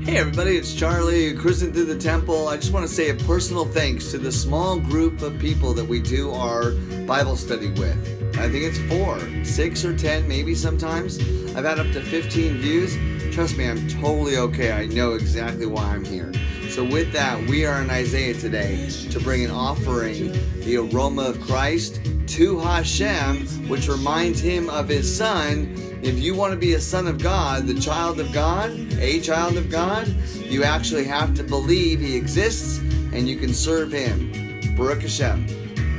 Hey everybody, it's Charlie, cruising through the temple. I just want to say a personal thanks to the small group of people that we do our Bible study with. I think it's 4, 6, or 10 maybe sometimes. I've had up to 15 views. Trust me, I'm totally okay. I know exactly why I'm here. So with that, we are in Isaiah today to bring an offering, the aroma of Christ, to Hashem, which reminds him of his son. If you want to be a son of God, the child of God, a child of God, you actually have to believe he exists and you can serve him. Baruch Hashem.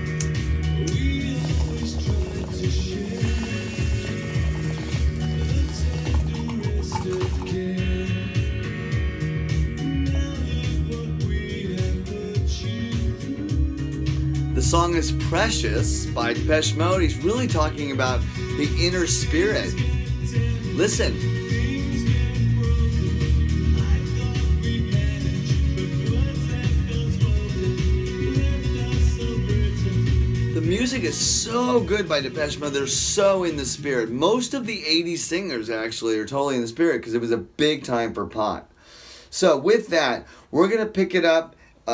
The song is Precious by Depeche Mode. He's really talking about the inner spirit. Listen. The music is so good by Depeche Mode. They're so in the spirit. Most of the 80s singers actually are totally in the spirit because it was a big time for pot. So with that, we're going to pick it up.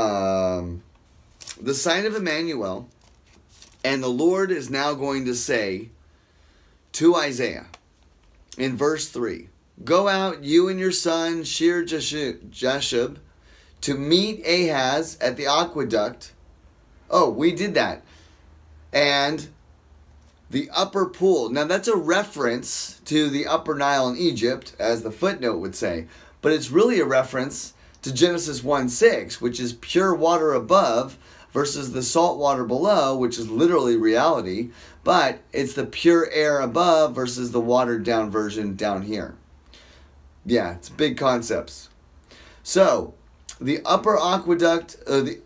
The sign of Emanuel, and the Lord is now going to say to Isaiah in verse 3, "Go out, you and your son Shear Jashub, to meet Ahaz at the aqueduct." Oh, we did that. And the upper pool. Now that's a reference to the upper Nile in Egypt, as the footnote would say. But it's really a reference to Genesis 1:6, which is pure water above, versus the salt water below, which is literally reality, but it's the pure air above versus the watered down version down here. Yeah, it's big concepts. So, the upper aqueduct of the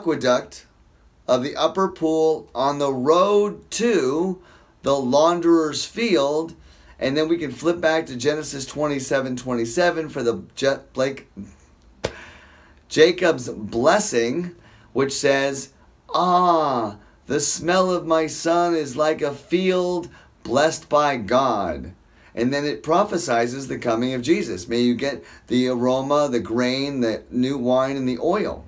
upper pool on the road to the launderer's field, and then we can flip back to Genesis 27:27 for the Jacob's blessing, which says, the smell of my son is like a field blessed by God. And then it prophesizes the coming of Jesus. May you get the aroma, the grain, the new wine, and the oil.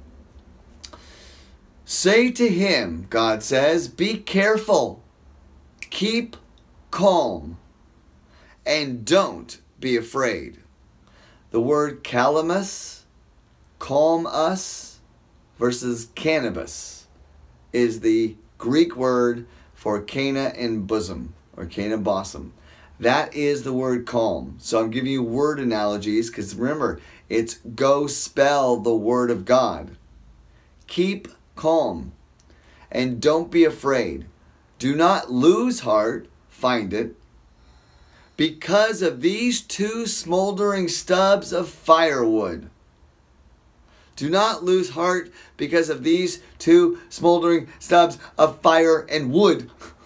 Say to him, God says, be careful, keep calm, and don't be afraid. The word Calamus, calm us, versus Cannabis is the Greek word for Cana and Bosom, or Cana Bosom. That is the word calm. So I'm giving you word analogies because remember, it's go spell the word of God. Keep calm and don't be afraid. Do not lose heart, find it, because of these 2 smoldering stubs of firewood. Do not lose heart because of these 2 smoldering stubs of fire and wood.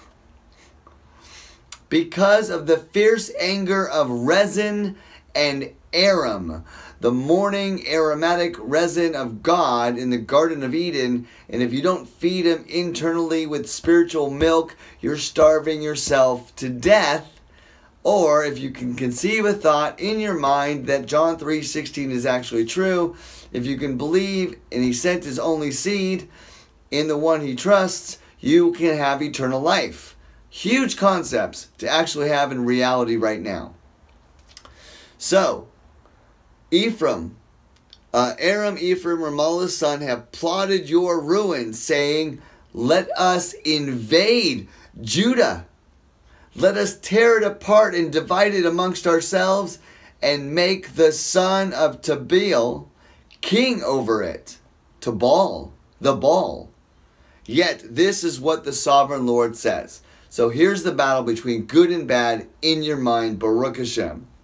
Because of the fierce anger of Resin and Arom, the morning aromatic resin of God in the Garden of Eden. And if you don't feed him internally with spiritual milk, you're starving yourself to death. Or if you can conceive a thought in your mind that John 3:16 is actually true, if you can believe and he sent his only seed in the one he trusts, you can have eternal life. Huge concepts to actually have in reality right now. So, Aram, Ephraim, Ramallah's son, have plotted your ruin, saying, let us invade Judah. Let us tear it apart and divide it amongst ourselves and make the son of Tabeel king over it. Tabal, the ball. Yet this is what the sovereign Lord says. So here's the battle between good and bad in your mind, Baruch Hashem.